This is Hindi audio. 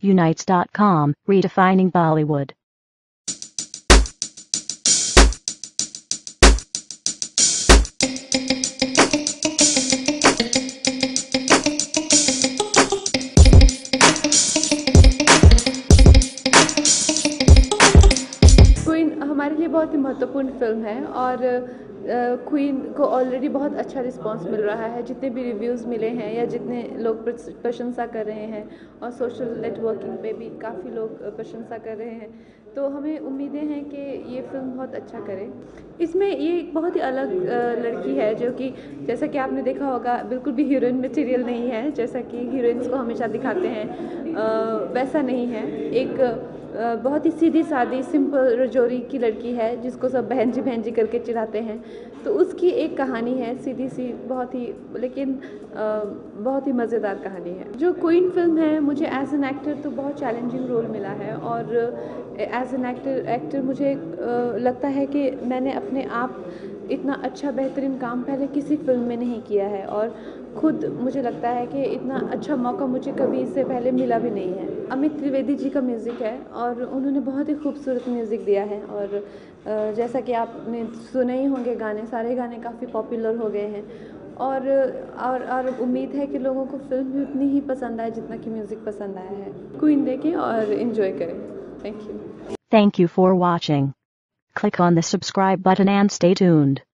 Unites.com, redefining Bollywood. क्वीन हमारे लिए बहुत ही महत्वपूर्ण फिल्म है और क्वीन को ऑलरेडी बहुत अच्छा रिस्पांस मिल रहा है। जितने भी रिव्यूज़ मिले हैं या जितने लोग प्रशंसा कर रहे हैं और सोशल नेटवर्किंग पे भी काफ़ी लोग प्रशंसा कर रहे हैं, तो हमें उम्मीदें हैं कि ये फिल्म बहुत अच्छा करे। इसमें ये एक बहुत ही अलग लड़की है जो कि जैसा कि आपने देखा होगा बिल्कुल भी हीरोइन मटेरियल नहीं है, जैसा कि हीरोइंस को हमेशा दिखाते हैं वैसा नहीं है। एक बहुत ही सीधी सादी सिंपल रजौरी की लड़की है जिसको सब बहन जी करके चिढ़ाते हैं, तो उसकी एक कहानी है सीधी सी, बहुत ही लेकिन बहुत ही मज़ेदार कहानी है। जो क्वीन फिल्म है, मुझे एज एन एक्टर तो बहुत चैलेंजिंग रोल मिला है और एज एन एक्टर मुझे लगता है कि मैंने अपने आप इतना अच्छा बेहतरीन काम पहले किसी फिल्म में नहीं किया है और खुद मुझे लगता है कि इतना अच्छा मौका मुझे कभी इससे पहले मिला भी नहीं है। अमित त्रिवेदी जी का म्यूज़िक है और उन्होंने बहुत ही खूबसूरत म्यूज़िक दिया है और जैसा कि आपने सुने ही होंगे गाने, सारे गाने काफ़ी पॉपुलर हो गए हैं और उम्मीद है कि लोगों को फिल्म भी उतनी ही पसंद आए जितना कि म्यूज़िक पसंद आया है। क्वीन देखें और इन्जॉय करें। Thank you. Thank you for watching. Click on the subscribe button and stay tuned.